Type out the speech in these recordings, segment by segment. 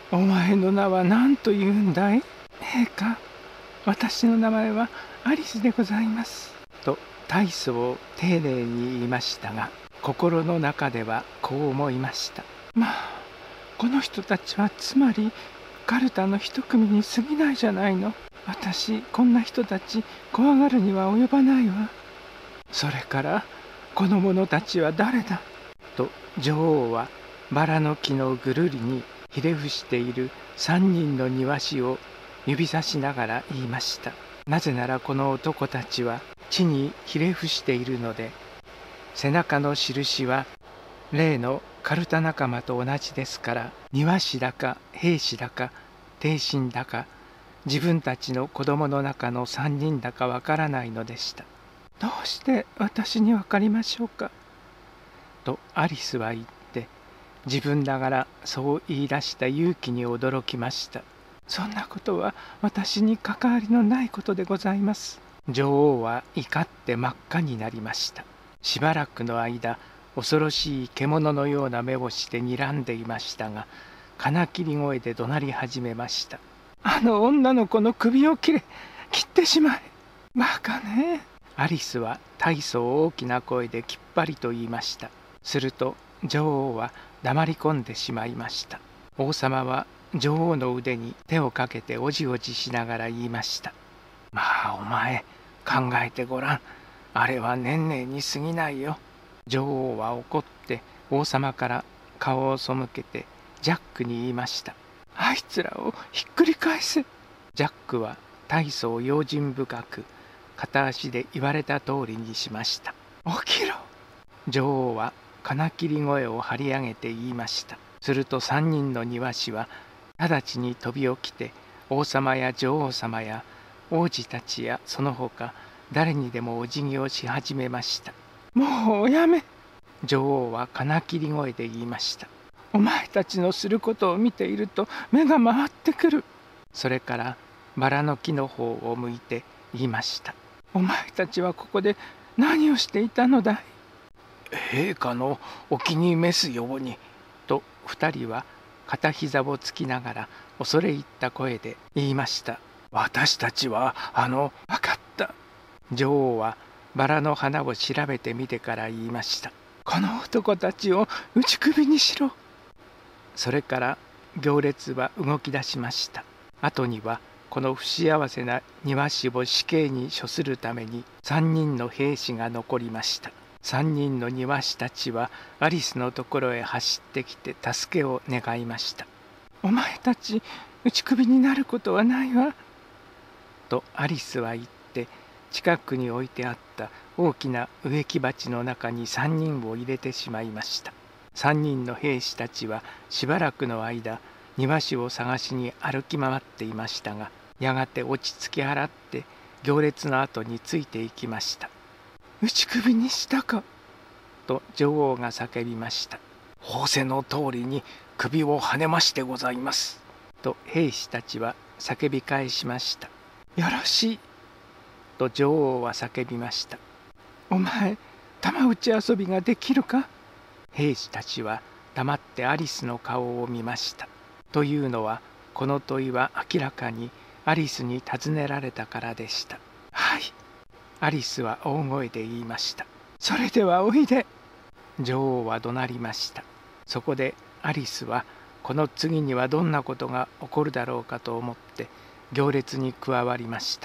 お前の名は何と言うんだい？陛下、私の名前はアリスでございます。と大層を丁寧に言いましたが、心の中ではこう思いました。まあ、この人たちはつまりカルタの一組に過ぎないじゃないの。私、こんな人たち怖がるには及ばないわ。それからこの者たちは誰だ？と女王はバラの木のぐるりにひれ伏している3人の庭師を指さしながら言いました。なぜならこの男たちは地にひれ伏しているので、背中の印は例のカルタ仲間と同じですから、庭師だか兵士だか帝臣だか自分たちの子供の中の3人だかわからないのでした。どうして私にわかりましょうか？とアリスは言って、自分ながらそう言い出した勇気に驚きました。そんなことは私に関わりのないことでございます。女王は怒って真っ赤になりました。しばらくの間、恐ろしい獣のような目をして睨んでいましたが、金切り声で怒鳴り始めました。あの女の子の首を切ってしまえ。バカね。アリスは大層大きな声できっぱりと言いました。すると女王は黙り込んでしまいました。王様は女王の腕に手をかけておじおじしながら言いました。まあお前、考えてごらん。あれは年々に過ぎないよ。女王は怒って王様から顔を背けてジャックに言いました。あいつらをひっくり返せ。ジャックは大層用心深く片足で言われた通りにしました。起きろ。女王は金切り声を張り上げて言いました。すると3人の庭師は直ちに飛び起きて、王様や女王様や王子たちやその他誰にでもお辞儀をし始めました。もうおやめ。女王は金切り声で言いました。お前たちのすることを見ていると目が回ってくる。それからバラの木の方を向いて言いました。お前たちはここで何をしていたのだい？陛下のお気に召すように。と2人は片膝をつきながら恐れ入った声で言いました。私たちは分かった。女王はバラの花を調べてみてから言いました。この男たちを打ち首にしろ。それから行列は動き出しました。後にはこの不幸せな庭師を死刑に処するために3人の兵士が残りました。3人の庭師たちはアリスのところへ走ってきて助けを願いました。お前たち打ち首になることはないわ。とアリスは言って近くに置いてあった大きな植木鉢の中に3人を入れてしまいました。3人の兵士たちはしばらくの間庭師を探しに歩き回っていましたが、やがて落ち着き払って行列の後についていきました。打ち首にしたか。と女王が叫びました。仰せの通りに首をはねましてございます。と兵士たちは叫び返しました。よろしい。と女王は叫びました。お前、玉打ち遊びができるか？兵士たちは黙ってアリスの顔を見ました。というのは、この問いは明らかにアリスに尋ねられたからでした。はい。アリスは大声で言いました。それではおいで。女王は怒鳴りました。そこでアリスはこの次にはどんなことが起こるだろうかと思って行列に加わりました。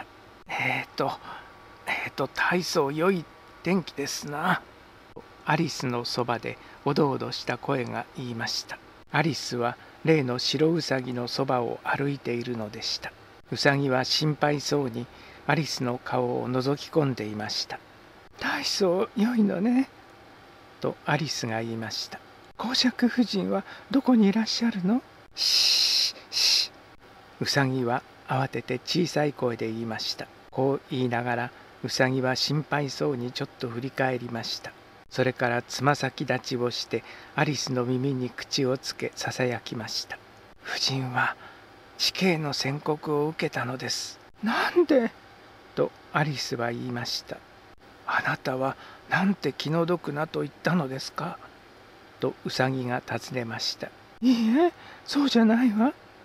大層良い天気ですな。アリスのそばでおどおどした声が言いました。アリスは例の白ウサギのそばを歩いているのでした。ウサギは心配そうにアリスの顔を覗き込んでいました。大層良いのね。とアリスが言いました。公爵夫人はどこにいらっしゃるの？シーシー。ウサギは慌てて小さい声で言いました。こう言いながらウサギは心配そうにちょっと振り返りました。それからつま先立ちをしてアリスの耳に口をつけささやきました。夫人は死刑の宣告を受けたのです。なんで？とアリスは言いました。あなたはなんて気の毒なと言ったのですか？とウサギが尋ねました。いいえ、そうじゃないわ。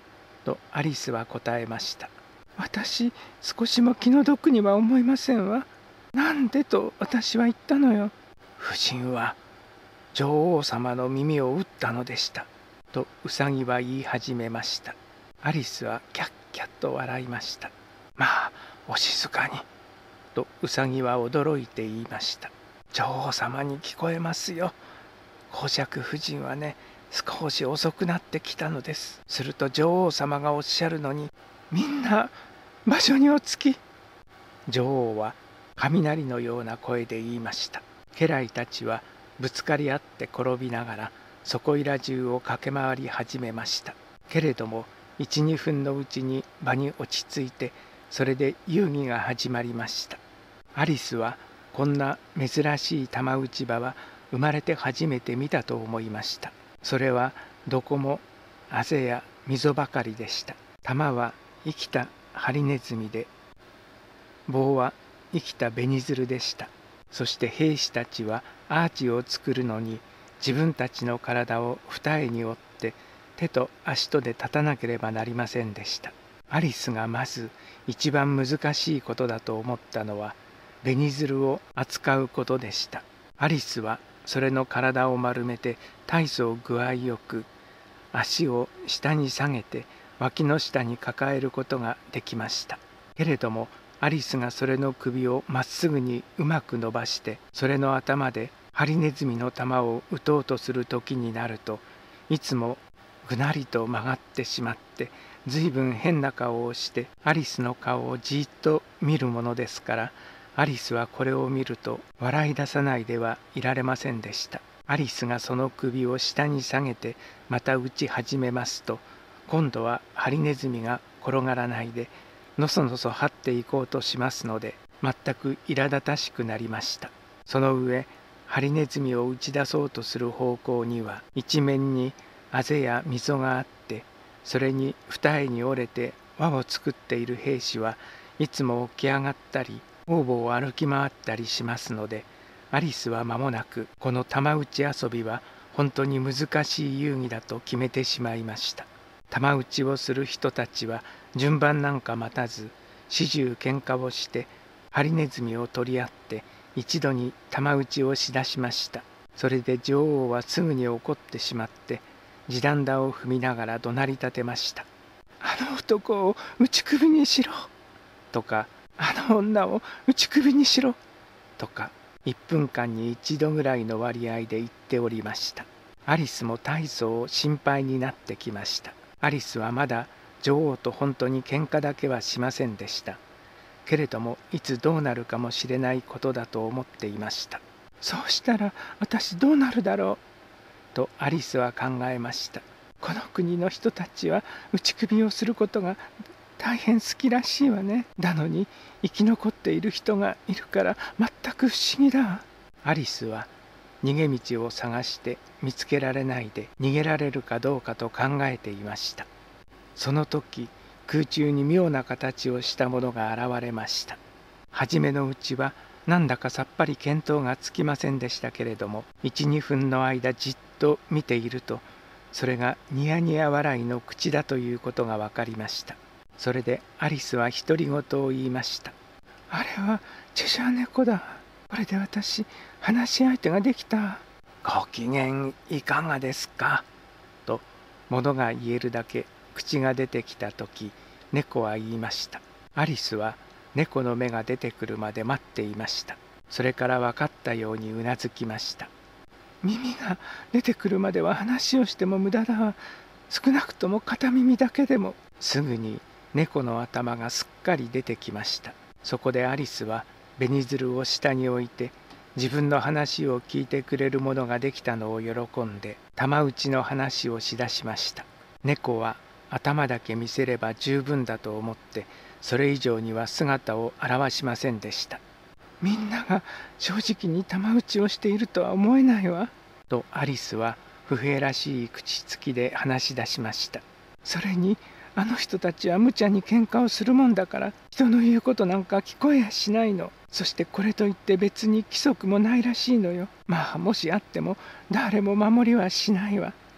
とアリスは答えました。私、少しも気の毒には思いませんわ。なんでと私は言ったのよ。夫人は女王様の耳を打ったのでした。とウサギは言い始めました。アリスはキャッキャッと笑いました。まあ、お静かに。とウサギは驚いて言いました。女王様に聞こえますよ。公爵夫人はね、少し遅くなってきたのです。すると女王様がおっしゃるのに、みんな場所におつき。女王は雷のような声で言いました。家来たちはぶつかり合って転びながらそこいら中を駆け回り始めました。けれども1、2分のうちに場に落ち着いて、それで遊戯が始まりました。アリスはこんな珍しい玉打ち場は生まれて初めて見たと思いました。それはどこもあぜや溝ばかりでした。玉は生きたハリネズミで、棒は生きたベニズルでした。そして兵士たちはアーチを作るのに自分たちの体を二重に折って手と足とで立たなければなりませんでした。アリスがまず一番難しいことだと思ったのはベニズルを扱うことでした。アリスはそれの体を丸めて大層具合よく足を下に下げて脇の下に抱えることができました。けれどもアリスがそれの首をまっすぐにうまく伸ばしてそれの頭でハリネズミの玉を打とうとする時になると、いつもぐなりと曲がってしまってずいぶん変な顔をしてアリスの顔をじっと見るものですから、アリスはこれを見ると笑い出さないではいられませんでした。アリスがその首を下に下げてまた打ち始めますと、今度はハリネズミが転がらないでのそのそ這っていこうとしますので、全く苛立たしくなりました。その上ハリネズミを打ち出そうとする方向には一面にあぜや溝があって、それに二重に折れて輪を作っている兵士はいつも起き上がったり王母を歩き回ったりしますので、アリスは間もなくこの玉打ち遊びは本当に難しい遊戯だと決めてしまいました。玉打ちをする人たちは順番なんか待たず始終喧嘩をしてハリネズミを取り合って一度に玉打ちをしだしました。それで女王はすぐに怒ってしまって地団駄を踏みながら怒鳴り立てました。あの男を打ち首にしろとか、あの女を打ち首にしろとか、1分間に1度ぐらいの割合で言っておりました。アリスも大層心配になってきました。アリスはまだ女王と本当に喧嘩だけはしませんでした。けれどもいつどうなるかもしれないことだと思っていました。そうしたら私どうなるだろうとアリスは考えました。この国の人たちは打ち首をすることが大変好きらしいわね。なのに生き残っている人がいるから全く不思議だ。アリスは逃げ道を探して見つけられないで逃げられるかどうかと考えていました。その時空中に妙な形をしたものが現れました。はじめのうちはなんだかさっぱり見当がつきませんでしたけれども、1、2分の間じっと見ていると、それがニヤニヤ笑いの口だということが分かりました。それでアリスは独り言を言いました。あれはチェシャー猫だ。これで私話し相手ができた。ご機嫌いかがですかと物が言えるだけ口が出てきた時、猫は言いました。アリスは猫の目が出てくるまで待っていました。それから分かったようにうなずきました。耳が出てくるまでは話をしても無駄だわ。少なくとも片耳だけでも。すぐに猫の頭がすっかり出てきました。そこでアリスはベニズルを下に置いて、自分の話を聞いてくれるものができたのを喜んで玉打ちの話をしだしました。猫は頭だけ見せれば十分だと思ってそれ以上には姿を現しませんでした。みんなが正直に玉打ちをしているとは思えないわとアリスは不平らしい口つきで話し出しました。それにあの人たちは無茶に喧嘩をするもんだから人の言うことなんか聞こえやしないの。そしてこれといって別に規則もないらしいのよ。まあもしあっても誰も守りはしないわ。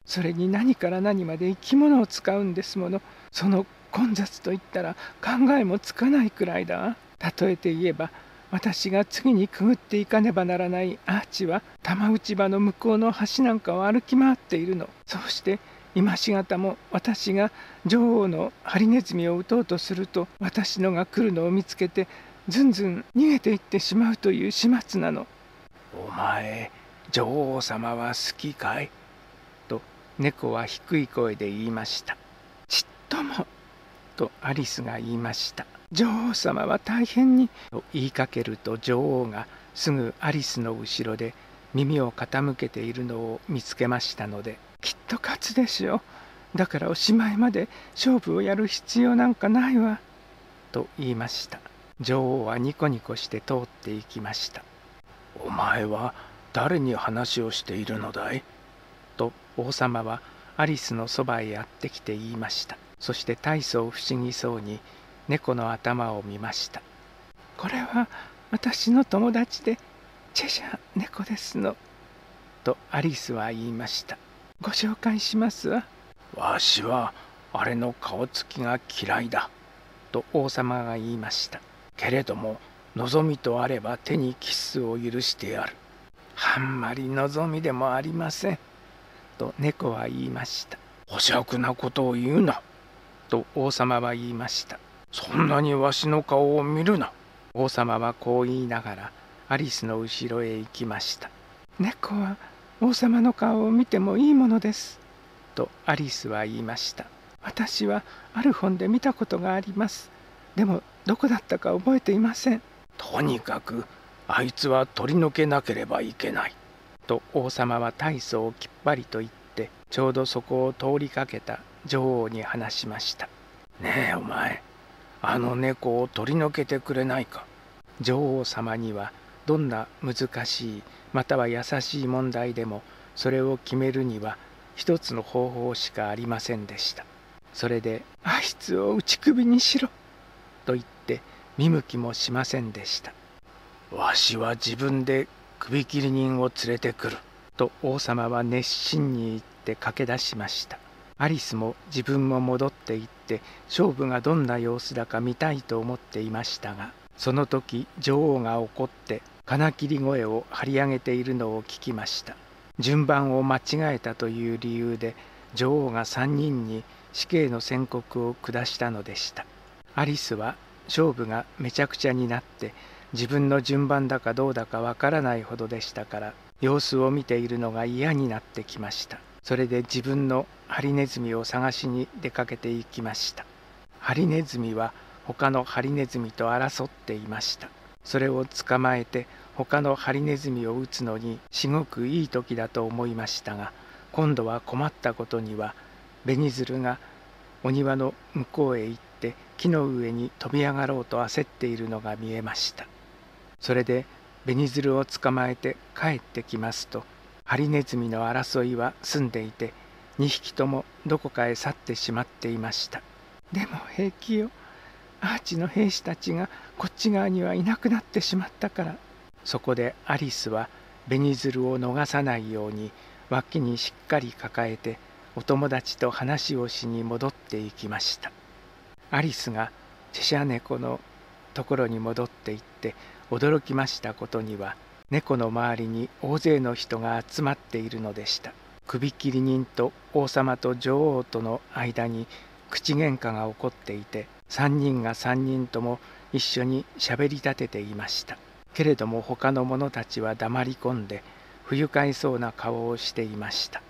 それに何から何まで生き物を使うんですもの。その混雑といったら考えもつかないくらいだ。例えて言えば、私が次にくぐっていかねばならないアーチは玉打ち場の向こうの橋なんかを歩き回っているの。そうして今しがたも私が女王のハリネズミを撃とうとすると、私のが来るのを見つけてずんずん逃げていってしまうという始末なの。 お前、女王様は好きかい？ と猫は低い声で言いました。ちっとも。とアリスが言いました。女王様は大変に。と言いかけると、女王がすぐアリスの後ろで耳を傾けているのを見つけましたので、きっと勝つでしょう。だからおしまいまで勝負をやる必要なんかないわ。と言いました。女王はニコニコして通っていきました。 お前は誰に話をしているのだい？ と王様はアリスのそばへやってきて言いました。そして大層不思議そうに猫の頭を見ました。これは私の友達でチェシャ猫ですの。とアリスは言いました。ご紹介しますわ。 わしはあれの顔つきが嫌いだ。 と王様が言いました。 けれども望みとあれば手にキスを許してやる。 あんまり望みでもありません。と猫は言いました。 おしゃくなことを言うな。 と王様は言いました。 そんなにわしの顔を見るな。 王様はこう言いながらアリスの後ろへ行きました。猫は王様の顔を見てもいいものです。とアリスは言いました。私はある本で見たことがあります。でもどこだったか覚えていません。 とにかくあいつは取り除けなければいけない。 と王様は大層をきっぱりと言って、ちょうどそこを通りかけた女王に話しました。 ねえお前、あの猫を取り除けてくれないか。 女王様にはどんな難しいまたは優しい問題でもそれを決めるには一つの方法しかありませんでした。それで「あいつを打ち首にしろ」と言って見向きもしませんでした。 わしは自分で首切り人を連れてくる。 と王様は熱心に言って駆け出しました。アリスも自分も戻って行って勝負がどんな様子だか見たいと思っていましたが、その時女王が怒って金切り声を張り上げているのを聞きました。順番を間違えたという理由で女王が3人に死刑の宣告を下したのでした。アリスは勝負がめちゃくちゃになって自分の順番だかどうだかわからないほどでしたから、様子を見ているのが嫌になってきました。それで自分のハリネズミを探しに出かけていきました。ハリネズミは他のハリネズミと争っていました。それを捕まえて他のハリネズミを撃つのにすごくいい時だと思いましたが、今度は困ったことにはベニズルがお庭の向こうへ行って木の上に飛び上がろうと焦っているのが見えました。それでベニズルを捕まえて帰ってきますと、ハリネズミの争いは済んでいて2匹ともどこかへ去ってしまっていました。でも平気よ。アーチの兵士たちがこっち側にはいなくなってしまったから。そこでアリスはベニズルを逃さないように脇にしっかり抱えてお友達と話をしに戻っていきました。アリスがチェシャ猫のところに戻って行って驚きましたことには、猫の周りに大勢の人が集まっているのでした。首切り人と王様と女王との間に口喧嘩が起こっていて、3人が3人とも一緒にしゃべり立てていました。けれども他の者たちは黙り込んで不愉快そうな顔をしていました。